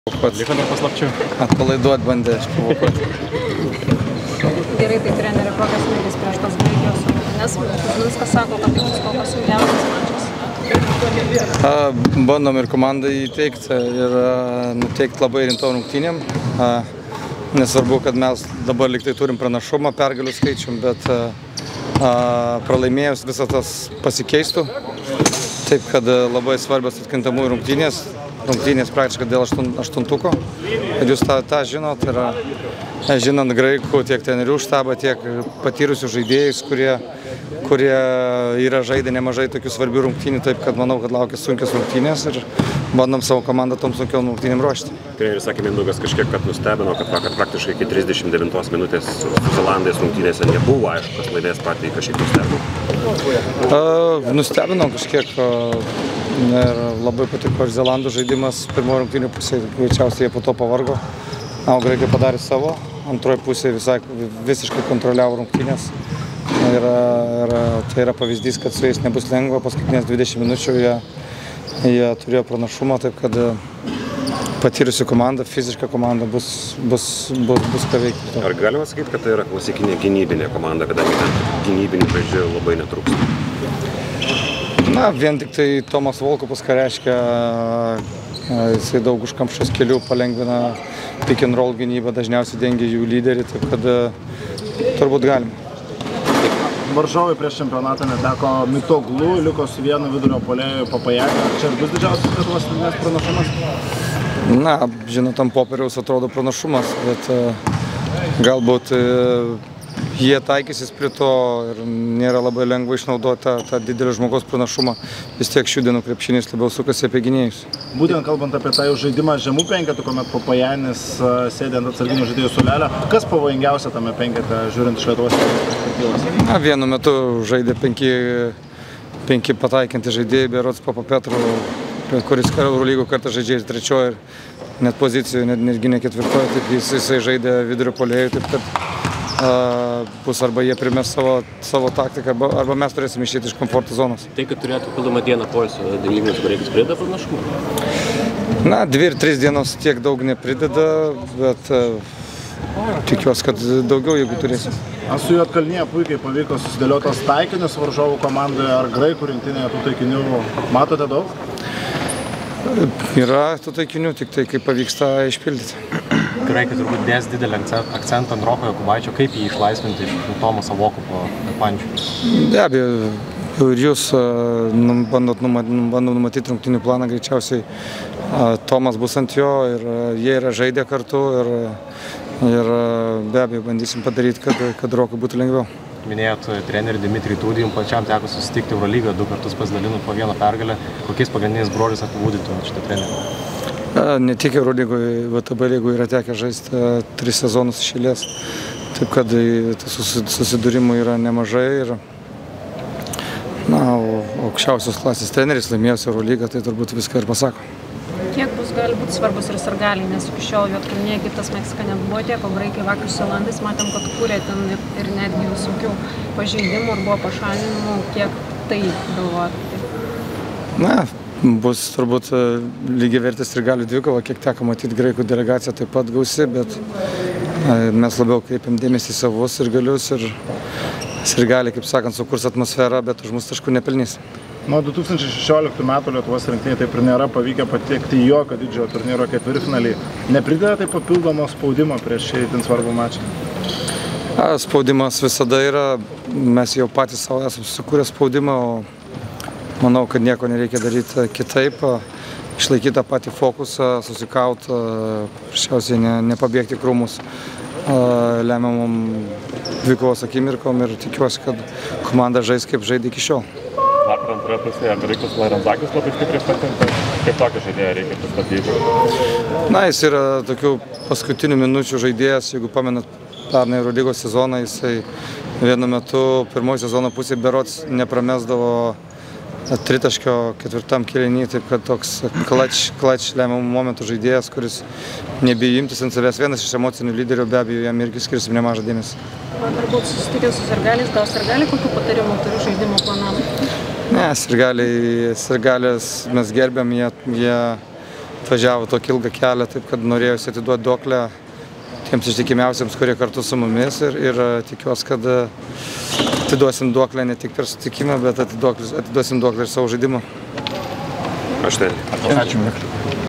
Liko dar paslapčių. Atpalaiduot bandė išprovokuoti. Gerai, tai treneri, kokias mintis prieš tas Graikijos rungtynes? Kuzminskas sako, kad jums kokios sunkiausias mačas. Bandom ir komandai įteikti ir nuteikti labai rimtom rungtynėm. Nesvarbu, kad mes dabar liktai turim pranašumą pergalių skaičium, bet pralaimėjus visą tas pasikeistų. Taip, kad labai svarbios atkintamųjų rungtynės. Rungtynės praktiškai dėl aštuntuko. Ir jūs tą žinot, ir žinant graikų tiek trenerių štabą, tiek patyrusių žaidėjus, kurie yra žaidę nemažai tokių svarbių rungtynių, taip kad manau, kad laukia sunkios rungtynės ir bandom savo komandą tom sunkiom rungtynėm ruošti. Treneris sakė Mindaugas kažkiek, kad nustebino, kad vakar praktiškai iki 39 minutės su Zelandais rungtynėse nebuvo aišku, kas laimės, patį kažkiek nustebino. Nustebino kažkiek. Ir labai patiko ir Zelandų žaidimas pirmojo rungtynių pusėje, greičiausiai jie po to pavargo. O graikai padarė savo, antroje pusėje visiškai kontroliavo rungtynės. Ir tai yra pavyzdys, kad su jais nebus lengva, paskutinės 20 minučių jie turėjo pranašumą, taip kad patyrusi komanda, fiziška komanda bus ką veikti. Ar galima sakyti, kad tai yra klasikinė gynybinė komanda, kadangi ten gynybinių žaidėjų labai netrūksta? Na, vien tik tai Tomas Volkupas, ką reiškia, jisai daug užkamščios kelių palengvina pick and roll gynybą, dažniausiai dengia jų lyderį, taip kad turbūt galima. Varžovai prieš čempionatą neteko Mitoglų, liko su vienu vidurio puolėju Papajaka. Čia ir bus didžiausias Lietuvos rinktinės pranašumas? Na, žinot, ant popieriaus atrodo pranašumas, bet galbūt jie taikysis prie to ir nėra labai lengva išnaudoti tą didelį žmogaus pranašumą. Vis tiek šių dienų krepšinis labiau sukasi apie gynėjus. Būtent kalbant apie tą žaidimą žemų penketų, kuomet Papajanis sėdė ant atsarginių žaidėjų suolelio, kas pavojingiausia tame penkete, žiūrint iš Lietuvos perspektyvos? Na, vienu metu žaidė penki pataikinti žaidėjai, berods Papapetru, kuris Eurolygų kartą žaidžia ir trečioje, ir net pozicijoje, netgi ne ketvirtoje, taip jisai žaidė vidurio puolėjų, taip kad bus arba jie primes savo taktiką, arba mes turėsim išėti iš komforto zonos. Tai, kad turėtų pildomą dieną poilsio dalyviams Graikijos prideda pranašumą? Na, 2 ir 3 dienos tiek daug neprideda, bet tikiuosi, kad daugiau, jeigu turėsim. Su Juodkalnija puikiai pavyko susidėliotas taikinius varžovų komandoje, ar graikų rinktinėje tų taikinių matote daug? Yra tų taikinių, tik tai kaip pavyksta išpildyti. Graikai turbūt dės didelį akcentą ant Roko Jokubaičio, kaip jį išlaisvinti iš Tomaso Volkupo pančių? Be abejo, ir jūs bandot numatyti rungtynių planą, greičiausiai Tomas bus ant jo ir jie yra žaidę kartu ir be abejo bandysim padaryti, kad Rokui būtų lengviau. Minėjot trenerį Dmitrijų Tūdį, jums pačiam teko susitikti Eurolygą, 2 kartus pasidalinot po vieną pergalę. Kokiais pagrindiniais bruožais apibūdintumėt šitą trenerį? Ne tik Eurolygoje, VTB lygoje yra tekę žaisti 3 sezonus iš eilės. Taip kad susidūrimų yra nemažai ir aukščiausios klasės treneris laimėjęs Eurolygą, tai turbūt viską ir pasako. Kiek gali būti svarbus ir sirgaliai, nes iki šiol Juodkalnija, Egiptas, Meksika nebuvo tiek, o graikai vakar su Zelandais matėm, kad kūrė ten ir netgi visokių pažeidimų ir buvo pašalinimų, kiek tai galvojate? Na, bus turbūt lygiavertė sirgalių dvikova, kiek teko matyti graikų delegacija taip pat gausi, bet mes labiau kreipiam dėmesį į savus sirgalius ir sirgaliai, kaip sakant, sukurs atmosferą, bet už mus taškų nepelnys. Nuo 2016 metų Lietuvos rinktinė taip ir nėra pavykę patekti į jokio didžiojo turnyro ketvirtfinalį. Neprideda tai papildomo spaudimo prieš šį itin svarbų mačą? Spaudimas visada yra, mes jau patys savo esame sukūrę spaudimą, o manau, kad nieko nereikia daryti kitaip, išlaikyti tą patį fokusą, susikauti, prašiausiai nepabėgti krūmus lemiamom dvikovos akimirkom ir tikiuosi, kad komanda žais kaip žaidė iki šiol. Vakar antroje pusėje Graikas Laranzakis labai stipriai patempė. Kaip tokį žaidėją reikia pristatyti? Na, jis yra tokių paskutinių minučių žaidėjas, jeigu pamenat pernai Eurolygos sezoną, jisai vienu metu pirmoji sezono pusėje berods nepramesdavo tritaškio ketvirtam kėliny, taip kad toks klač lemiamų momentų žaidėjas, kuris nebijo imtis ant savęs, vienas iš emocinių lyderių, be abejo, jam irgi skirsim nemažą dėmesį. Vakar buvot susitikę su sirgaliais, gal sirgaliai kokių patarimų turi žaidimo planam? Ne, sirgalės mes gerbiam, jie atvažiavo tokį ilgą kelią, taip kad norėjusi atiduoti duoklę tiems ištikimiausiams, kurie kartu su mumis ir tikiuosi, kad atiduosim duoklę ne tik per sutikimą, bet atiduosim duoklę ir savo žaidimą. Aš tai. Ačiū.